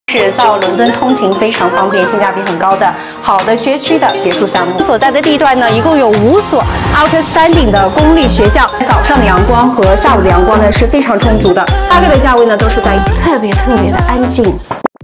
是到伦敦通勤非常方便、性价比很高的好的学区的别墅项目。所在的地段呢，一共有5所 outstanding 的公立学校。早上的阳光和下午的阳光呢是非常充足的，大概的价位呢都是在特别的安静。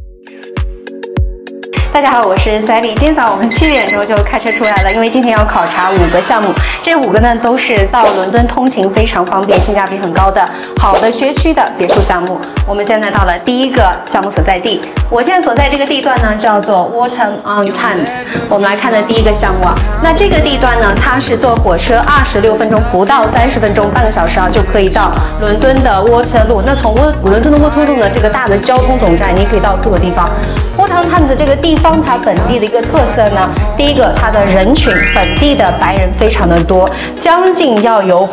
大家好，我是Sally。今天早上我们7点钟就开车出来了，因为今天要考察5个项目，这5个呢都是到伦敦通勤非常方便、性价比很高的好的学区的别墅项目。我们现在到了第一个项目所在地，我现在所在这个地段呢叫做 Waltham-on-Thames。我们来看的第一个项目啊，那这个地段呢，它是坐火车26分钟，不到30分钟，半个小时啊就可以到伦敦的沃特路。那从伦敦的沃特路呢，这个大的交通总站，你可以到各个地方。 Waltham-on-Thames 这个地方，它本地的一个特色呢，第一个，它的人群，本地的白人非常的多，将近要有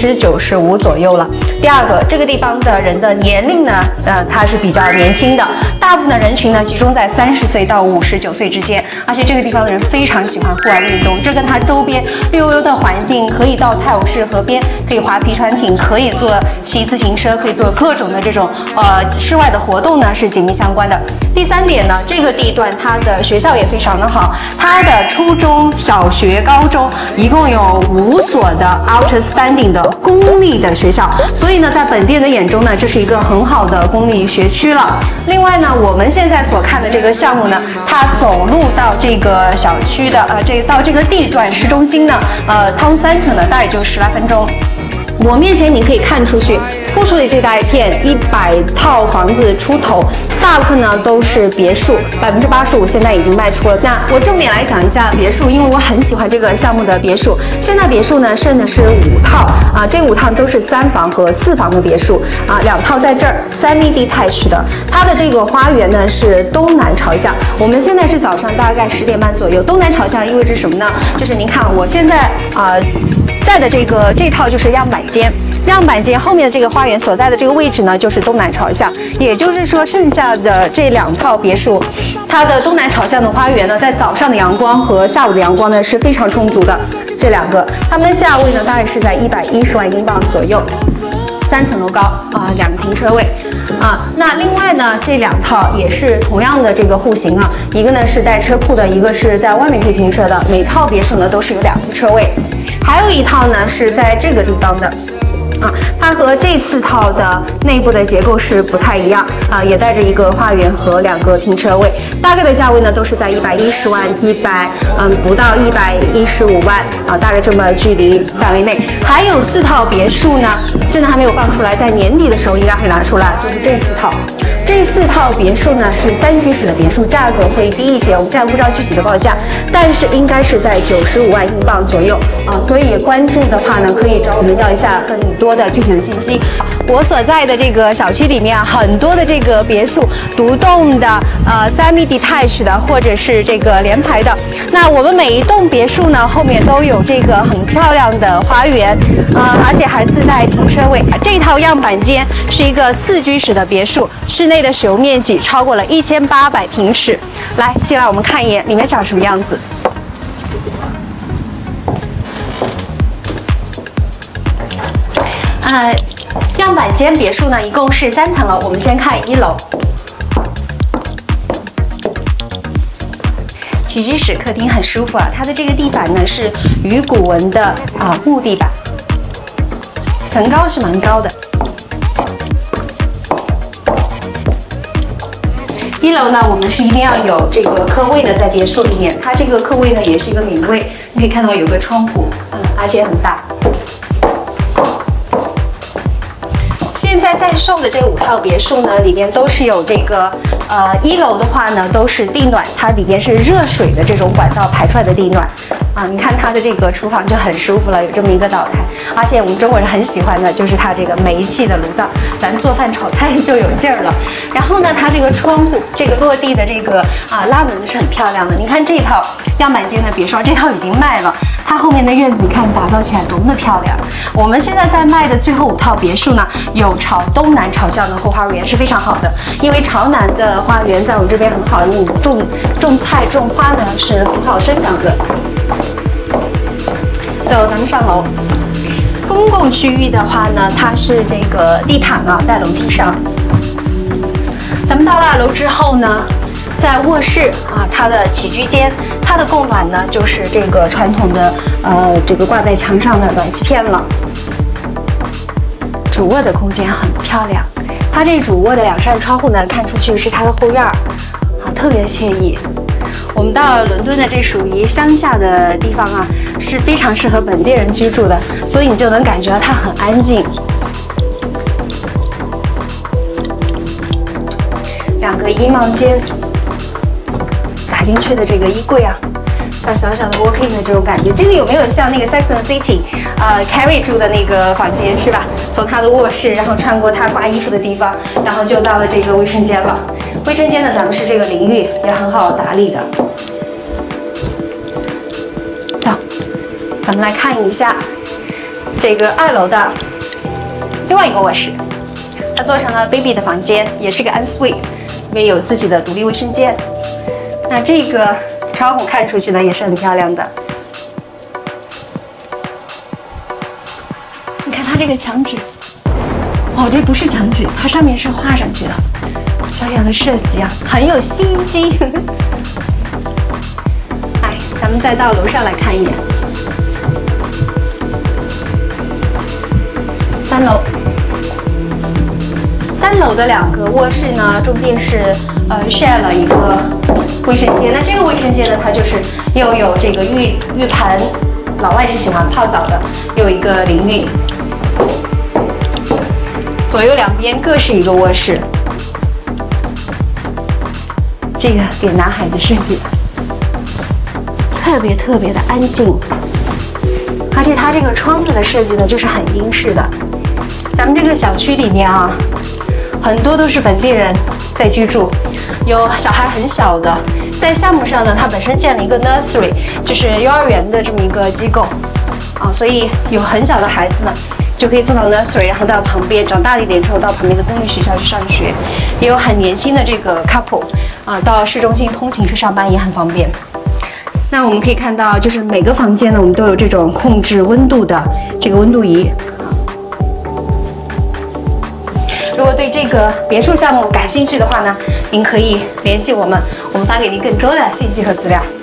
95%左右了。第二个，这个地方的人的年龄呢，它是比较年轻的，大部分的人群呢集中在30岁到59岁之间，而且这个地方的人非常喜欢户外运动，这跟它周边绿油油的环境，可以到泰晤士河边，可以划皮船艇，可以骑自行车，可以做各种的这种室外的活动呢，是紧密相关的。第3点呢，这个地段它的学校也非常的好，它的初中小学、高中一共有5所的 outstanding 的公立的学校，所以呢，在本地人的眼中呢，这是一个很好的公立学区了。另外呢，我们现在所看的这个项目呢，它走路到这个小区的到这个地段市中心呢，town center 呢，大概就10来分钟。 我面前你可以看出去，铺出的这大片100套房子出头，大部分呢都是别墅，85%现在已经卖出了。那我重点来讲一下别墅，因为我很喜欢这个项目的别墅。现在别墅呢剩的是5套啊，这5套都是3房和4房的别墅啊，2套在这儿，semi detached 的。它的这个花园呢是东南朝向。我们现在是早上大概10点半左右，东南朝向意味着什么呢？就是您看我现在在的这套就是样板间，样板间后面的这个花园所在的这个位置呢，就是东南朝向。也就是说，剩下的这2套别墅，它的东南朝向的花园呢，在早上的阳光和下午的阳光呢是非常充足的。这2个，它们的价位呢大概是在110万英镑左右，3层楼高啊，2个停车位。 那另外呢，这2套也是同样的这个户型啊，一个呢是带车库的，一个是在外面可以停车的。每套别墅呢都是有2个车位，还有一套呢是在这个地方的。 它和这4套的内部的结构是不太一样啊，也带着一个花园和2个停车位，大概的价位呢都是在110万不到115万啊，大概这么距离范围内。还有4套别墅呢，现在还没有放出来，在年底的时候应该会拿出来，就是这4套。 这4套别墅呢是3居室的别墅，价格会低一些，我们现在不知道具体的报价，但是应该是在95万英镑左右啊，所以关注的话呢，可以找我们要一下更多的具体的信息。我所在的这个小区里面啊，很多的这个别墅，独栋的、semi detached 的，或者是这个联排的。那我们每一栋别墅呢，后面都有这个很漂亮的花园而且还自带停车位。这套样板间是一个4居室的别墅，室内 的使用面积超过了1800平尺。来，进来我们看一眼里面长什么样子。样板间别墅呢一共是3层楼，我们先看1楼。起居室、客厅很舒服啊，它的这个地板呢是鱼骨纹的木地板，层高是蛮高的。 1楼呢，我们是一定要有这个客位的，在别墅里面，它这个客位呢也是一个明位，你可以看到有个窗户，而且很大。现在在售的这5套别墅呢，里面都是有这个1楼的话呢都是地暖，它里面是热水的这种管道排出来的地暖啊，你看它的这个厨房就很舒服了，有这么一个岛台，而且我们中国人很喜欢的就是它这个煤气的炉灶，咱做饭炒菜就有劲儿了。然后呢，它这个窗户这个落地的这个拉门是很漂亮的，你看这套样板间的别墅，这套已经卖了。 它后面的院子，你看打造起来多么的漂亮！我们现在在卖的最后5套别墅呢，有朝东南朝向的后花园是非常好的，因为朝南的花园在我们这边很好，你种菜种花呢是很好生长的。走，咱们上楼。公共区域的话呢，它是这个地毯啊，在楼梯上。咱们们到了2楼之后呢，在卧室啊，它的起居间，它的供暖呢就是这个传统的这个挂在墙上的暖气片了。主卧的空间很漂亮，它这主卧的2扇窗户呢，看出去是它的后院儿，啊，特别惬意。我们到了伦敦的这属于乡下的地方啊，是非常适合本地人居住的，所以你就能感觉到它很安静。2个衣帽间，打进去的这个衣柜啊，像小小的 walk-in 的这种感觉。这个有没有像那个 Sex and City Carrie 住的那个房间是吧？从他的卧室，然后穿过他挂衣服的地方，然后就到了这个卫生间了。卫生间呢，咱们是这个淋浴，也很好打理的。走，咱们来看一下这个2楼的另外一个卧室，它做成了 baby 的房间，也是个 ensuite， 因为有自己的独立卫生间。那这个窗户看出去呢，也是很漂亮的。你看它这个墙纸，哦，这不是墙纸，它上面是画上去的，小小的设计啊，很有心机。哎，咱们再到楼上来看一眼。3楼。3楼的2个卧室呢，中间是share 了一个卫生间。那这个卫生间呢，它就是又有这个浴盆，老外是喜欢泡澡的，又有一个淋浴，左右2边各是一个卧室。这个给男孩子设计的，特别的安静，而且它这个窗子的设计呢，就是很英式的。咱们这个小区里面啊，很多都是本地人在居住，有小孩很小的。在项目上呢，它本身建了一个 nursery， 就是幼儿园的这么一个机构啊，所以有很小的孩子呢，就可以送到 nursery， 然后到旁边长大了一点之后到旁边的公立学校去上学。也有很年轻的这个 couple 啊，到市中心通勤去上班也很方便。那我们可以看到，就是每个房间呢，我们都有这种控制温度的这个温度仪。如果对这个别墅项目感兴趣的话呢，您可以联系我们，我们发给您更多的信息和资料。